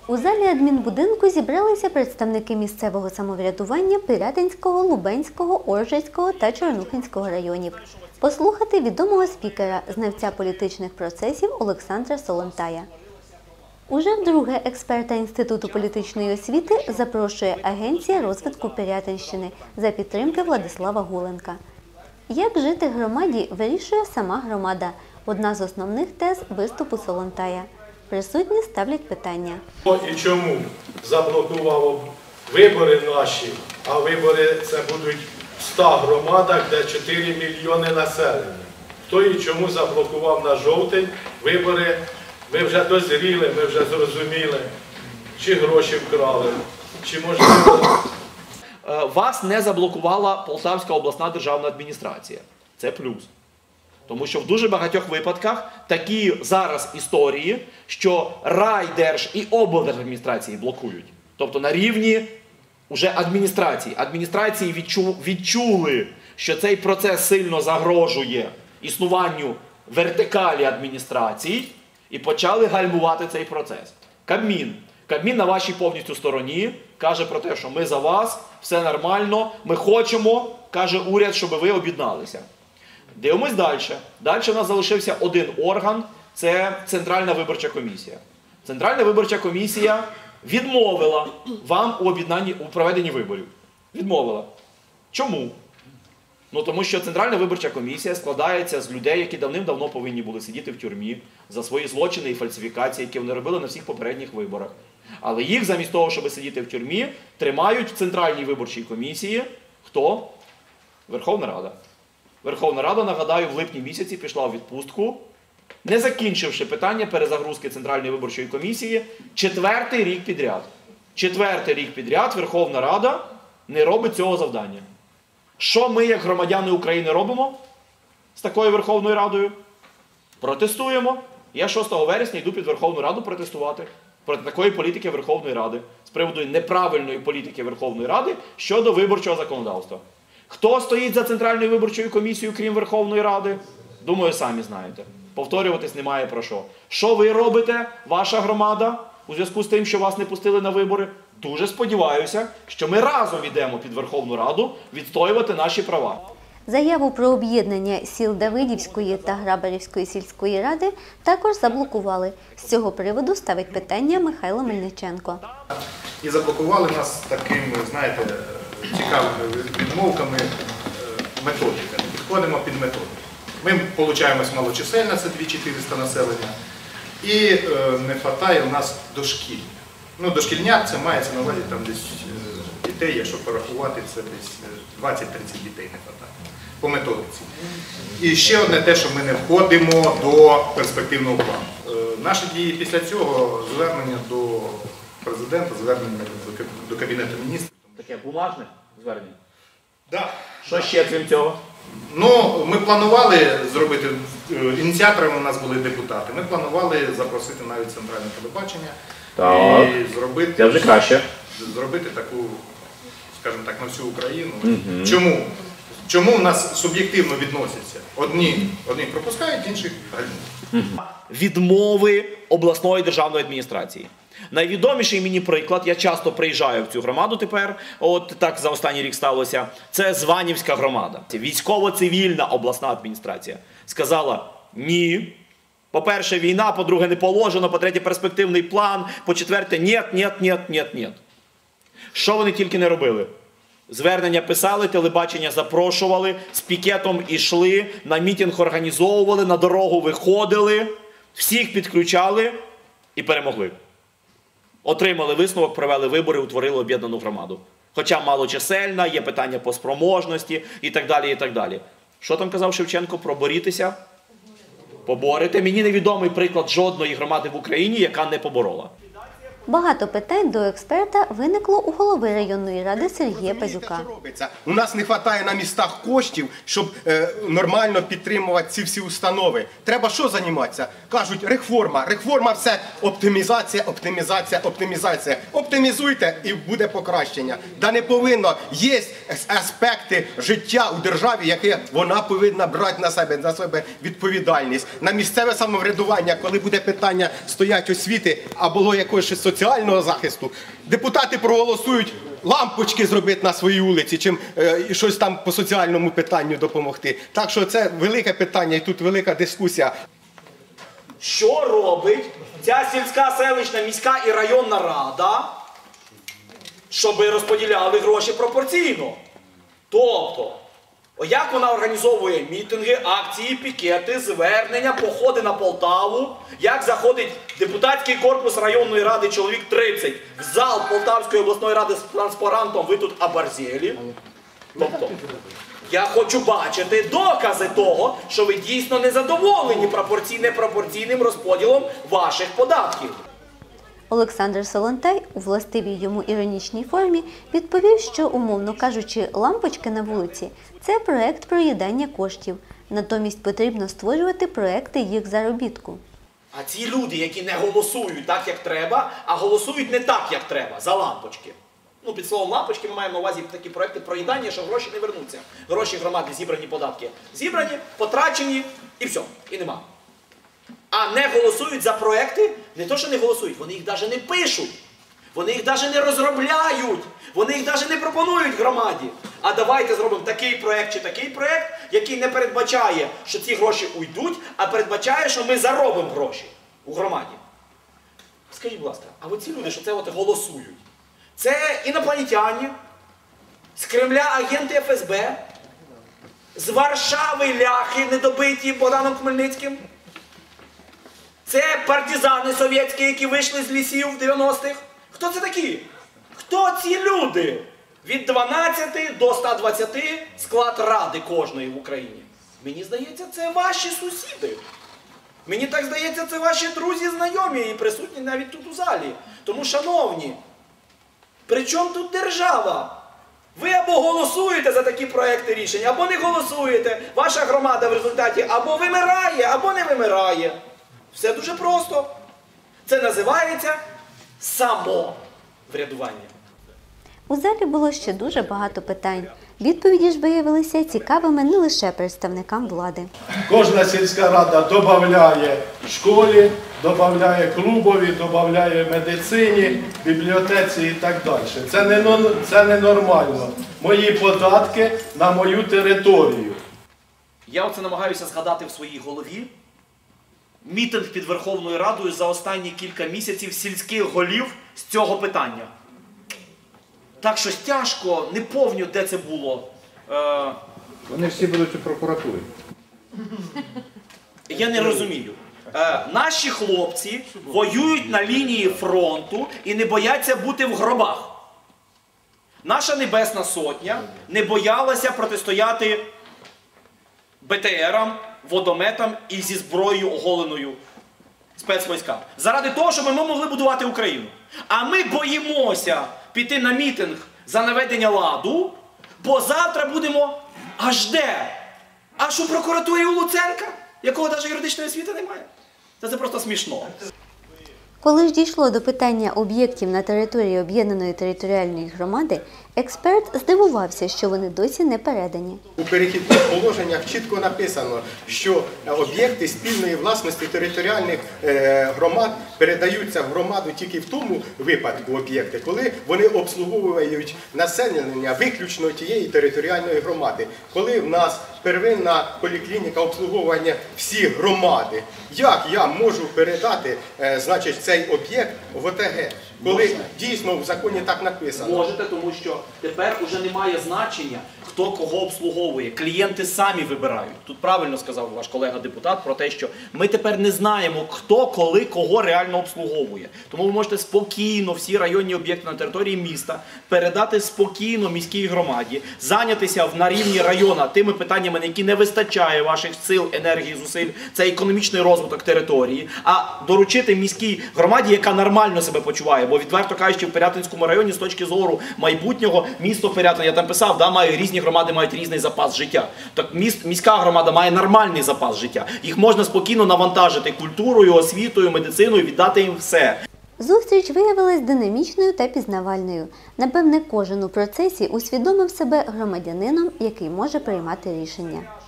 У залі адмінбудинку зібралися представники місцевого самоврядування Пирятинського, Лубенського, Оржицького та Чорнухинського районів. Послухати відомого спікера, знавця політичних процесів Олександра Солонтая. Уже вдруге експерта Інституту політичної освіти запрошує Агенція розвитку Пирятинщини за підтримки Владислава Гуленка. Як жити громаді, вирішує сама громада. Одна з основних тез виступу Солонтая. Присутні ставлять питання. І чому заблокував вибори наші, а вибори це будуть в 100 громадах, де 4 мільйони населення. Хто і чому заблокував на жовтень вибори, ми вже дозріли, ми вже зрозуміли, чи гроші вкрали, чи можливо... Вас не заблокувала Полтавська обласна державна адміністрація. Це плюс. Тому що в дуже багатьох випадках такі зараз історії, що райдерж і облдержадміністрації блокують. Тобто на рівні уже адміністрації. Адміністрації відчули, що цей процес сильно загрожує існуванню вертикалі адміністрацій і почали гальмувати цей процес. Кабмін на вашій повністю стороні, каже про те, що ми за вас, все нормально, ми хочемо, каже уряд, щоб ви об'єдналися. Дивимось далі. Далі у нас залишився один орган – це Центральна виборча комісія. Центральна виборча комісія відмовила вам у проведенні виборів. Відмовила. Чому? Ну, тому що Центральна виборча комісія складається з людей, які давним-давно повинні були сидіти в тюрмі за свої злочини і фальсифікації, які вони робили на всіх попередніх виборах. Але їх замість того, щоб сидіти в тюрмі, тримають в Центральній виборчій комісії хто? Верховна Рада. Верховна Рада, нагадаю, в липні місяці пішла у відпустку, не закінчивши питання перезагрузки Центральної виборчої комісії 4-й рік підряд. 4-й рік підряд Верховна Рада не робить цього завдання. Що ми, як громадяни України, робимо з такою Верховною Радою? Протестуємо. Я 6 вересня йду під Верховну Раду протестувати проти такої політики Верховної Ради, з приводу неправильної політики Верховної Ради щодо виборчого законодавства. Хто стоїть за Центральною виборчою комісією, крім Верховної Ради? Думаю, самі знаєте. Повторюватись немає про що. Що ви робите, ваша громада, у зв'язку з тим, що вас не пустили на вибори? Дуже сподіваюся, що ми разом йдемо під Верховну Раду відстоювати наші права. Заяву про об'єднання сіл Давидівської та Грабарівської сільської ради також заблокували. З цього приводу ставить питання Михайло Мельниченко. І заблокували нас такими, знаєте, цікавими відмовками методиками. Підходимо під методику. Ми получаємось малочисельно, це 2400 населення, і не вистачає у нас дошкільня. Ну, дошкільня це мається на увазі там десь дітей, якщо порахувати, це десь 20-30 дітей не вистачає по методиці. І ще одне те, що ми не входимо до перспективного плану. Наші дії після цього звернення до президента, звернення до Кабінету міністрів. Таке бумажне звернення? Да. Що ще крім цього? Ну, ми планували зробити, ініціаторами у нас були депутати, ми планували запросити навіть центральне телебачення і зробити, це вже краще. Зробити таку, скажімо так, на всю Україну. Чому? Чому в нас суб'єктивно відносяться? Одних пропускають, інших гальмують. Відмови обласної державної адміністрації. Найвідоміший мені приклад, я часто приїжджаю в цю громаду тепер, от так за останній рік сталося, це Званівська громада. Військово-цивільна обласна адміністрація сказала ні. По-перше, війна, по-друге, не положено, по-третє, перспективний план, по-четверте, ні. Що вони тільки не робили? Звернення писали, телебачення запрошували, з пікетом ішли, на мітинг організовували, на дорогу виходили, всіх підключали і перемогли. Отримали висновок, провели вибори, утворили об'єднану громаду. Хоча малочисельна, є питання по спроможності і так далі, і так далі. Що там казав Шевченко? Проборітися? Поборете. Мені невідомий приклад жодної громади в Україні, яка не поборола. Багато питань до експерта виникло у голови районної ради Сергія Пазюка. У нас не вистачає на містах коштів, щоб нормально підтримувати ці всі установи. Треба що займатися? Кажуть, реформа. Реформа – все оптимізація, оптимізація, оптимізація. Оптимізуйте і буде покращення. Да не повинно. Є аспекти життя у державі, які вона повинна брати на себе відповідальність. На місцеве самоврядування, коли буде питання стоять освіти, а було якось соціальне соціального захисту. Депутати проголосують лампочки зробити на своїй вулиці, чим щось там по соціальному питанню допомогти. Так що це велике питання і тут велика дискусія. Що робить ця сільська, селищна, міська і районна рада, щоб розподіляли гроші пропорційно? Тобто, як вона організовує мітинги, акції, пікети, звернення, походи на Полтаву, як заходить депутатський корпус районної ради, чоловік 30, в зал Полтавської обласної ради з транспарантом, ви тут оборзєлі. Тобто, я хочу бачити докази того, що ви дійсно не задоволені непропорційним розподілом ваших податків. Олександр Солонтай у властивій йому іронічній формі відповів, що, умовно кажучи, лампочки на вулиці – це проект проїдання коштів. Натомість потрібно створювати проекти їх заробітку. А ці люди, які не голосують так, як треба, а голосують не так, як треба, за лампочки. Ну, під словом лампочки ми маємо на увазі такі проекти проїдання, що гроші не вернуться. Гроші громади, зібрані податки. Зібрані, потрачені і все, і нема. А не голосують за проекти, не то, що не голосують, вони їх навіть не пишуть. Вони їх навіть не розробляють. Вони їх навіть не пропонують громаді. А давайте зробимо такий проект чи такий проект, який не передбачає, що ці гроші уйдуть, а передбачає, що ми заробимо гроші у громаді. Скажіть, будь ласка, а оці люди, що це от голосують, це інопланетяни, з Кремля агенти ФСБ, з Варшави ляхи недобиті Богданом Хмельницьким? Це партизани совєтські, які вийшли з лісів в 90-х? Хто це такі? Хто ці люди? Від 12 до 120 склад ради кожної в Україні. Мені здається, це ваші сусіди. Мені так здається, це ваші друзі, знайомі і присутні навіть тут у залі. Тому, шановні, при чому тут держава? Ви або голосуєте за такі проекти рішень, або не голосуєте. Ваша громада в результаті або вимирає, або не вимирає. Все дуже просто. Це називається самоврядування. У залі було ще дуже багато питань. Відповіді ж виявилися цікавими не лише представникам влади. Кожна сільська рада додає школі, додає клубові, додає медицині, бібліотеці і так далі. Це ненормально. Мої податки на мою територію. Я оце намагаюся згадати в своїй голові. Мітинг під Верховною Радою за останні кілька місяців сільських голів з цього питання. Так щось тяжко, не пам'ятаю, де це було. Вони всі будуть у прокуратурі. Я не розумію. Наші хлопці воюють на лінії фронту і не бояться бути в гробах. Наша Небесна Сотня не боялася протистояти БТРам, водометам і зі зброєю оголеною спецвійськам. Заради того, щоб ми могли будувати Україну. А ми боїмося піти на мітинг за наведення ладу, бо завтра будемо аж де? Аж у прокуратурі у Луценка, якого навіть юридичної освіти немає. Це просто смішно. Коли ж дійшло до питання об'єктів на території об'єднаної територіальної громади, експерт здивувався, що вони досі не передані. У перехідних положеннях чітко написано, що об'єкти спільної власності територіальних громад передаються в громаду тільки в тому випадку об'єкти, коли вони обслуговують населення виключно тієї територіальної громади. Коли в нас первинна поліклініка обслуговування всі громади, як я можу передати, значить, цей об'єкт в ОТГ? Коли дійсно в законі так написано. Можете, тому що тепер уже немає значення, хто кого обслуговує. Клієнти самі вибирають. Тут правильно сказав ваш колега-депутат про те, що ми тепер не знаємо, хто, коли, кого реально обслуговує. Тому ви можете спокійно всі районні об'єкти на території міста передати спокійно міській громаді, зайнятися на рівні району тими питаннями, на які не вистачає ваших сил, енергії, зусиль. Це економічний розвиток території. А доручити міській громаді, яка нормально себе почуває. Бо відверто кажучи, в Пирятинському районі з точки зору майбутнього місто Пирятин, я там писав, різні громади мають різний запас життя. Так міська громада має нормальний запас життя. Їх можна спокійно навантажити культурою, освітою, медициною, віддати їм все. Зустріч виявилась динамічною та пізнавальною. Напевне, кожен у процесі усвідомив себе громадянином, який може приймати рішення.